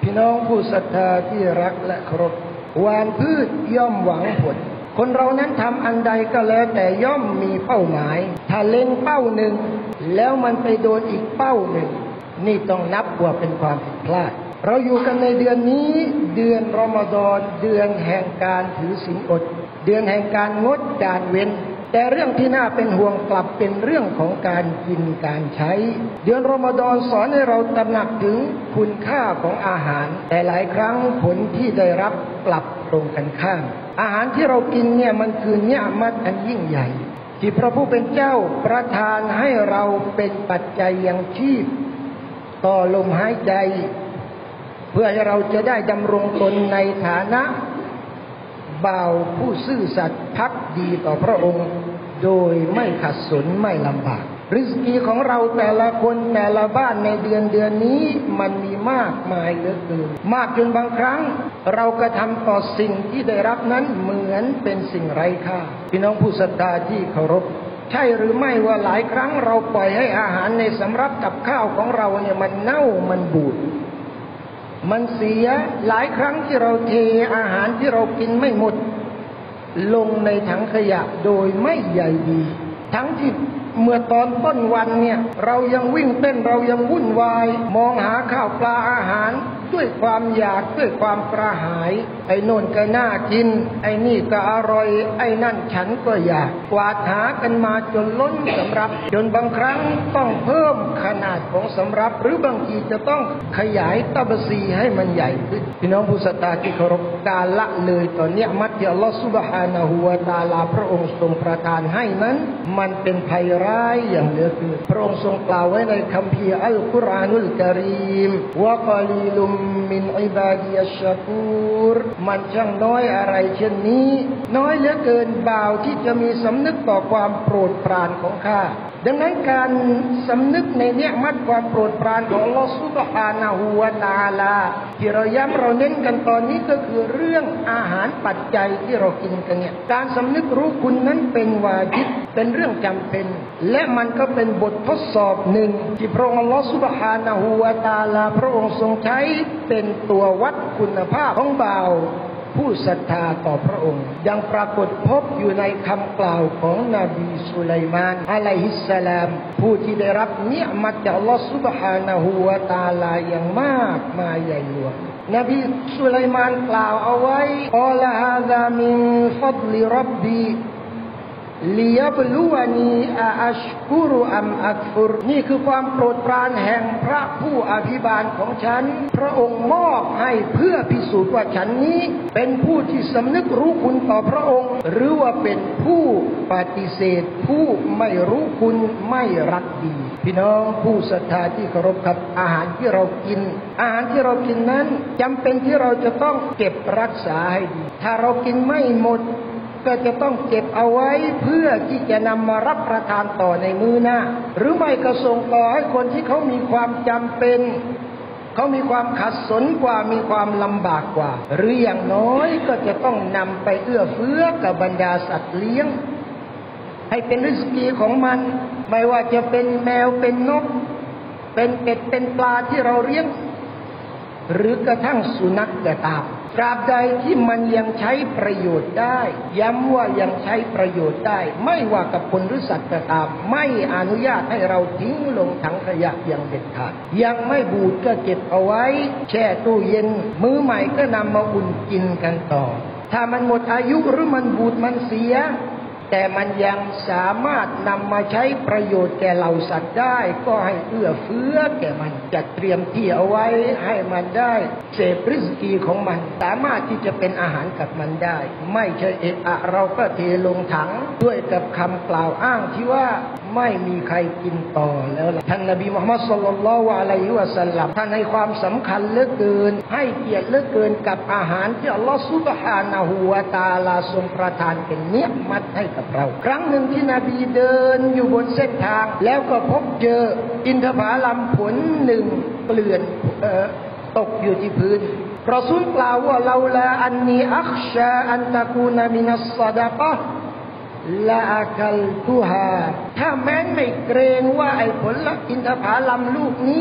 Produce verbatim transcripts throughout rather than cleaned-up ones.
พี่น้องผู้ศรัทธาที่รักและเคารพหว่านพืชย่อมหวังผลคนเรานั้นทำอันใดก็แล้วแต่ย่อมมีเป้าหมายถ้าเล็งเป้าหนึ่งแล้วมันไปโดนอีกเป้าหนึ่งนี่ต้องนับว่าเป็นความผิดพลาดเราอยู่กันในเดือนนี้เดือนรอมฎอนเดือนแห่งการถือศีลอดเดือนแห่งการงดการเว้นแต่เรื่องที่น่าเป็นห่วงกลับเป็นเรื่องของการกินการใช้เดือนรอมฎอนสอนให้เราตระหนักถึงคุณค่าของอาหารแต่หลายครั้งผลที่ได้รับกลับตรงกันข้ามอาหารที่เรากินเนี่ยมันคือเนื้อมัดอันยิ่งใหญ่ที่พระผู้เป็นเจ้าประทานให้เราเป็นปัจจัยยังชีพต่อลมหายใจเพื่อให้เราจะได้ดำรงตนในฐานะบ่าวผู้ซื่อสัตย์ภักดีต่อพระองค์โดยไม่ขัดสนไม่ลำบากริสกีของเราแต่ละคนแต่ละบ้านในเดือนเดือนนี้มันมีมากมายเหลือเกินมากจนบางครั้งเรากระทำต่อสิ่งที่ได้รับนั้นเหมือนเป็นสิ่งไร้ค่าพี่น้องผู้ศรัทธาที่เคารพใช่หรือไม่ว่าหลายครั้งเราปล่อยให้อาหารในสำรับกับข้าวของเราเนี่ยมันเน่ามันบูดมันเสียหลายครั้งที่เราเทอาหารที่เรากินไม่หมดลงในถังขยะโดยไม่ใยดีทั้งที่เมื่อตอนต้นวันเนี่ยเรายังวิ่งเต้นเรายังวุ่นวายมองหาข้าวปลาอาหารด้วยความอยากด้วยความกระหายไอ้โน่นก็น่ากินไอ้นี่ก็อร่อยไอ้นั่นฉันก็อยากกวาดหากันมาจนล้นสำรับจนบางครั้งต้องเพิ่มขนาดของสำรับหรือบางทีจะต้องขยายตับซีให้มันใหญ่ขึ้นพี่น้องผู้ศรัทธาที่เคารพการละเลยต่อเนียมัตที่อัลลอฮฺซุบฮานะฮูวะตะอาลาพระองค์ทรงประทานให้นั้นมันเป็นภัยร้ายอย่างเหลือเกินพระองค์ทรงกล่าวไว้ในคัมภีร์อัลกุรอานุลกะรีมวะกอลีลุมมินอิบาดียัชชักูรมันช่างน้อยอะไรเช่นนี้น้อยเหลือเกินบ่าวที่จะมีสำนึกต่อความโปรดปรานของข้าดังนั้นการสำนึกในเนียมัตความโปรดปรานของอัลลอฮฺซุบฮานะฮูวะตะอาลาที่เราย้ำเราเน้นกันตอนนี้ก็คือเรื่องอาหารปัจจัยที่เรากินกันเนี่ยการสำนึกรู้คุณนั้นเป็นวาญิบเป็นเรื่องจำเป็นและมันก็เป็นบททดสอบหนึ่งที่พระองค์อัลลอฮฺซุบฮานะฮูวะตะอาลาพระองค์ทรงใช้เป็นตัววัดคุณภาพของบ่าวผู้ศรัทธาต่อพระองค์ยังปรากฏพบอยู่ในคำกล่าวของนบีสุลัยมานอะลัยฮิสสลามผู้ที่ได้รับเนียมัตจากอัลลอฮฺซุบฮานะฮูวะตะอาลาอย่างมากมายใหญ่หลวงนบีสุลัยมานกล่าวเอาไว้อัลฮะซามินฟัฎลิร็อบบีลิยับลุวานีอัชกุรุอัมอักฟุรนี่คือความโปรดปรานแห่งพระผู้อภิบาลของฉันพระองค์มอบให้เพื่อพิสูจน์ว่าฉันนี้เป็นผู้ที่สำนึกรู้คุณต่อพระองค์หรือว่าเป็นผู้ปฏิเสธผู้ไม่รู้คุณไม่รักดีพี่น้องผู้ศรัทธาที่เคารพครับอาหารที่เรากินอาหารที่เรากินนั้นจำเป็นที่เราจะต้องเก็บรักษาให้ดีถ้าเรากินไม่หมดก็จะต้องเก็บเอาไว้เพื่อที่จะนำมารับประทานต่อในมื้อหน้าหรือไม่ก็ส่งต่อให้คนที่เขามีความจำเป็นเขามีความขัดสนกว่ามีความลำบากกว่าหรืออย่างน้อยก็จะต้องนำไปเอื้อเฟื้อกับบรรดาสัตว์เลี้ยงให้เป็นริสกีของมันไม่ว่าจะเป็นแมวเป็นนกเป็นเป็ดเป็นปลาที่เราเลี้ยงหรือกระทั่งสุนัขก็ตามตราบใดที่มันยังใช้ประโยชน์ได้ย้ำว่ายังใช้ประโยชน์ได้ไม่ว่ากับคนหรือสัตว์ก็ตามไม่อนุญาตให้เราทิ้งลงถังขยะอย่างเด็ดขาดยังไม่บูดก็เก็บเอาไว้แช่ตู้เย็นมื้อใหม่ก็นำมาอุ่นกินกันต่อถ้ามันหมดอายุหรือมันบูดมันเสียแต่มันยังสามารถนำมาใช้ประโยชน์แก่เหล่าสัตว์ได้ก็ให้เอื้อเฟื้อแก่มันจัดเตรียมที่เอาไว้ให้มันได้เสพริสกีของมันสามารถที่จะเป็นอาหารกับมันได้ไม่ใช่เอะอะเราก็เทลงถังด้วยกับคำกล่าวอ้างที่ว่าไม่มีใครกินต่อแล้วท่านนบีมุฮัมมัดศ็อลลัลลอฮุอะลัยฮิวะซัลลัมท่านให้ความสำคัญเหลือเกินให้เกียรติเหลือเกินกับอาหารที่อัลลอฮฺซุบฮานะฮูวะตะอาลาทรงประทานเป็นเนียมัตให้กับเราครั้งหนึ่งที่นบีเดินอยู่บนเส้นทางแล้วก็พบเจออินทผลัมผลหนึ่งเกลื่อนตกอยู่ที่พื้นรอซูลกล่าวว่าลาลาอันนีอัคชาอันตะกูนมินัสซะดะกะฮ์ละอักัลตุฮาถ้าแม้นไม่เกรงว่าไอ้ผลอินทผลัมลูกนี้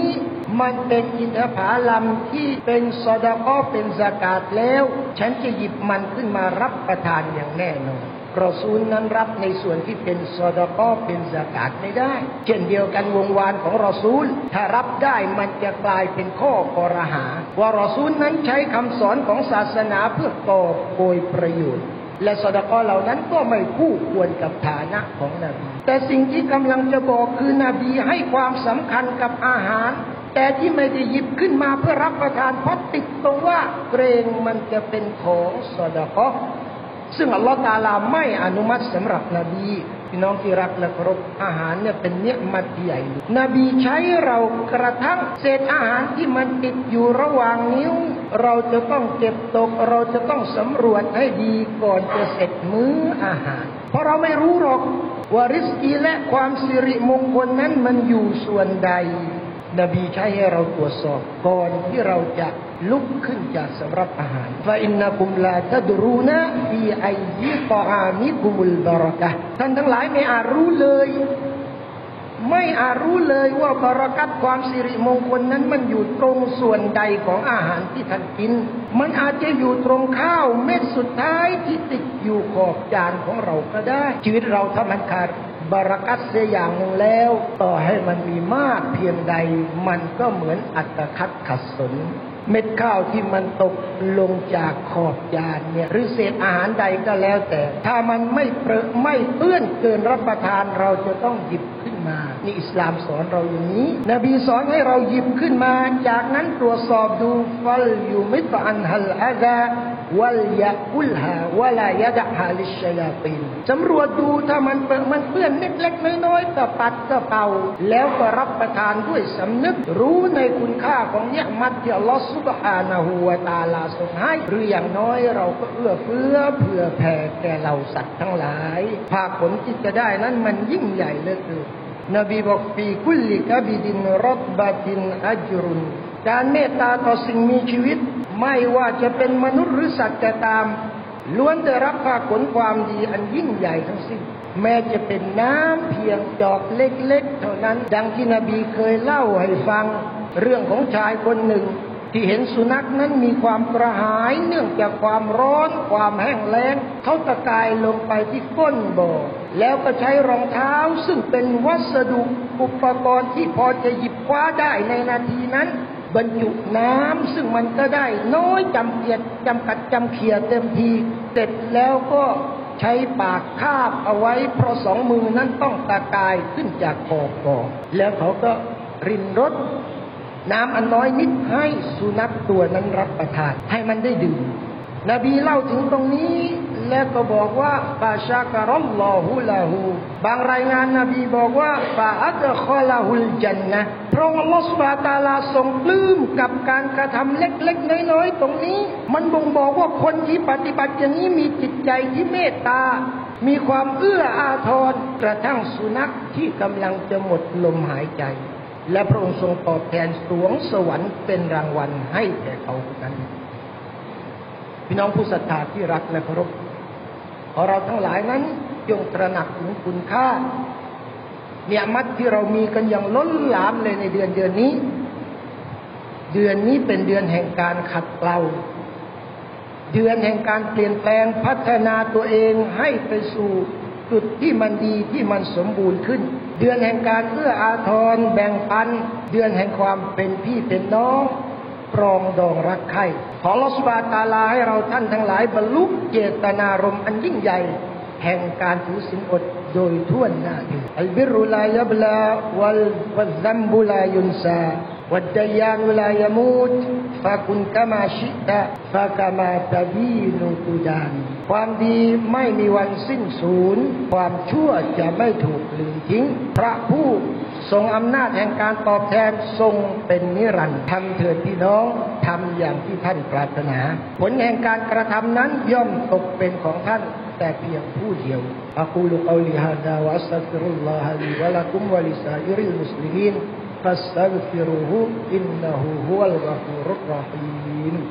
มันเป็นอินทผลัมที่เป็นซอดาก็เป็นซากาตแล้วฉันจะหยิบมันขึ้นมารับประทานอย่างแน่นอนรอซูลนั้นรับในส่วนที่เป็นซอดาก็เป็นซากาตไม่ได้เช่นเดียวกันวงวานของรอซูลถ้ารับได้มันจะกลายเป็นข้อกอรหาว่ารอซูลนั้นใช้คำสอนของศาสนาเพื่อกอบโกยประโยชน์และซอดาก็เหล่านั้นก็ไม่คู่ควรกับฐานะของนบีแต่สิ่งที่กำลังจะบอกคือนบีให้ความสำคัญกับอาหารแต่ที่ไม่ได้หยิบขึ้นมาเพื่อรับประทานเพราะติดตรงว่าเกรงมันจะเป็นของซอดาก็ซึ่งอัลลอฮฺตะอาลาไม่อนุมัติสำหรับนบีพี่น้องที่รักและเคารพอาหารเนี่ยเป็นเนืมัดใหญ่นบีใช้เรากระทั่งเศษอาหารที่มันติดอยู่ระหว่างนิ้วเราจะต้องเก็บตกเราจะต้องสำรวจให้ดีก่อนจะเสร็จมื้ออาหารเพราะเราไม่รู้หรอกว่าริสกีและความสิริมงคลนั้นมันอยู่ส่วนใดนบีใช้ให้เราตรวจสอบก่อนที่เราจะลุกขึ้นจากสำรับอาหารฟาอินนักุมลาตัดรูนะฟีอัยยิตออามิกุมุลบารักะฮ์ท่านทั้งหลายไม่อาจรู้เลยไม่อาจรู้เลยว่าบารักัตความสิริมงคลนั้นมันอยู่ตรงส่วนใดของอาหารที่ท่านกินมันอาจจะอยู่ตรงข้าวเม็ดสุดท้ายที่ติดอยู่ขอบจานของเราก็ได้ชีวิตเราถ้ามันขาดบารักัตเสียอย่างหนึ่งแล้วต่อให้มันมีมากเพียงใดมันก็เหมือนอัตคัดขัดสนเม็ดข้าวที่มันตกลงจากขอบจานเนี่ยหรือเศษอาหารใดก็แล้วแต่ถ้ามันไม่เปรอะไม่เปื้อนเกินรับประทานเราจะต้องหยิบขึ้นมานี่อิสลามสอนเราอย่างนี้นบีสอนให้เราหยิบขึ้นมาจากนั้นตรวจสอบดูฟัลยูมิตอันฮัลอาซาวัลยะกุลฮาวะลายะดะฮาลิชยาตินสำรวจดูถ้ามันเปื้อนมันเปื้อนเล็กๆน้อยๆก็ปัดก็เป่าแล้วก็รับประทานด้วยสำนึกรู้ในคุณค่าของเนืมัดที่อัลลอฮฺซุบฮานะฮูวะตะอาลาทรงให้หรืออย่างน้อยเราก็เอื้อเฟื้อเผื่อแผ่แก่เราสัตว์ทั้งหลายภาคผลที่จะได้นั้นมันยิ่งใหญ่เหลือเกินนบีบอกฟีกุลลิกะบิดินรับบะตินอัจรุนการเมตตาต่อสิ่งมีชีวิตไม่ว่าจะเป็นมนุษย์หรือสัตว์ก็ตามล้วนได้รับภาคผลความดีอันยิ่งใหญ่ทั้งสิ้นแม้จะเป็นน้ำเพียงดอกเล็กๆเท่านั้นดังที่นบีเคยเล่าให้ฟังเรื่องของชายคนหนึ่งที่เห็นสุนัขนั้นมีความกระหายเนื่องจากความร้อนความแห้งแล้งเขาตะกายลงไปที่ก้นบ่อแล้วก็ใช้รองเท้าซึ่งเป็นวัสดุอุปกรณ์ที่พอจะหยิบคว้าได้ในนาทีนั้นบรรจุน้ำซึ่งมันก็ได้น้อยจำเกียดจำกัดจำเขียเต็มทีเสร็จแล้วก็ใช้ปากคาบเอาไว้เพราะสองมือนั้นต้องตะกายขึ้นจากขอบบ่อแล้วเขาก็รินรสน้ำอันน้อยนิดให้สุนัขตัวนั้นรับประทานให้มันได้ดื่มนบีเล่าถึงตรงนี้แล้วก็บอกว่าฟาชะกะรัลลอฮุละฮูบางรายงานนบีบอกว่าฟาอัดคอละฮุลญันนะห์พระองค์อัลลอฮฺซุบฮานะฮูวะตะอาลาทรงปลื้มกับการกระทำเล็กๆน้อยๆตรงนี้มันบ่งบอกว่าคนที่ปฏิบัติอย่างนี้มีจิตใจที่เมตตามีความเอื้ออาทรกระทั่งสุนัขที่กำลังจะหมดลมหายใจและพระองค์ทรงตอบแทนสวงสวรรค์เป็นรางวัลให้แก่เขานั้นพี่น้องผู้ศรัทธาที่รักและเคารพขอเราทั้งหลายนั้นจงตระหนักถึงคุณค่าเนืมัดที่เรามีกันอย่างล้นหลามเลยในเดือนเดือนนี้เดือนนี้เป็นเดือนแห่งการขัดเกลาเดือนแห่งการเปลี่ยนแปลงพัฒนาตัวเองให้ไปสู่จุดที่มันดีที่มันสมบูรณ์ขึ้นเดือนแห่งการเอื้ออาทรแบ่งปันเดือนแห่งความเป็นพี่เป็นน้องปรองดองรักใคร่ขออัลเลาะห์ซุบฮานะฮูวะตะอาลาให้เราท่านทั้งหลายบรรลุเจตนารมณ์อันยิ่งใหญ่แห่งการถือศีลอดโดยทั่วหน้าอัลบิรุลายับลาวัลวัซซัมบุลายุนซาวัดดัยานลายมูตฟะกุนกะมาชิตะฟะกะมาตะบีนุตุดานความดีไม่มีวันสิ้นสูญความชั่วจะไม่ถูกลืมทิ้งพระผู้ทรงอำนาจแห่งการตอบแทนทรงเป็นนิรันดร์ทำเถิดพี่น้องทำอย่างที่ท่านปรารถนาผลแห่งการกระทำนั้นย่อมตกเป็นของท่านแต่เพียงผู้เดียวอะกูลุกอลิฮาดาวะอัสตัฆฟิรุลลอฮะลีวะละกุมวะลิซาอิริลมุสลิมีนฟัสตัฆฟิรูฮุอินนะฮูฮุวัลกอฟูรุรเราะฮีม